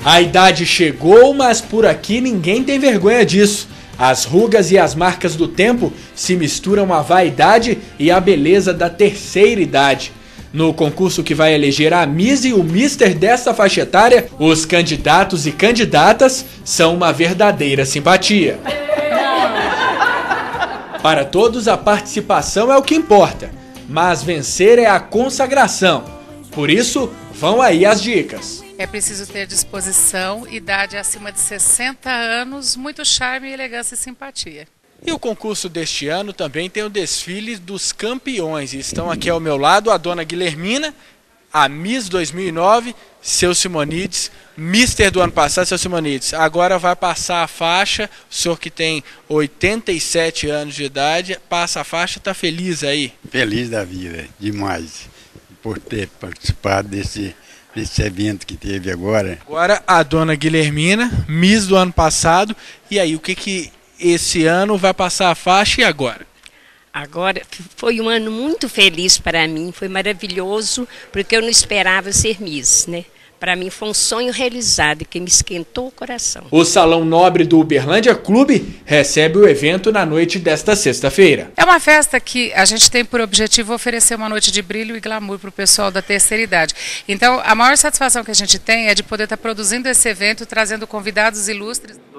A idade chegou, mas por aqui ninguém tem vergonha disso. As rugas e as marcas do tempo se misturam à vaidade e à beleza da terceira idade. No concurso que vai eleger a Miss e o Mister desta faixa etária, os candidatos e candidatas são uma verdadeira simpatia. Para todos, a participação é o que importa, mas vencer é a consagração. Por isso, vão aí as dicas. É preciso ter disposição, idade acima de 60 anos, muito charme, elegância e simpatia. E o concurso deste ano também tem o desfile dos campeões. E estão aqui ao meu lado a dona Guilhermina, a Miss 2009, seu Simonides, Mister do ano passado, seu Simonides. Agora vai passar a faixa, o senhor que tem 87 anos de idade, passa a faixa, está feliz aí? Feliz da vida, demais, por ter participado desse evento que teve agora. Agora a dona Guilhermina, Miss do ano passado, e aí o que esse ano vai passar a faixa e agora? Agora foi um ano muito feliz para mim, foi maravilhoso, porque eu não esperava ser Miss, né? Para mim foi um sonho realizado que me esquentou o coração. O Salão Nobre do Uberlândia Clube recebe o evento na noite desta sexta-feira. É uma festa que a gente tem por objetivo oferecer uma noite de brilho e glamour para o pessoal da terceira idade. Então, a maior satisfação que a gente tem é de poder estar produzindo esse evento, trazendo convidados ilustres.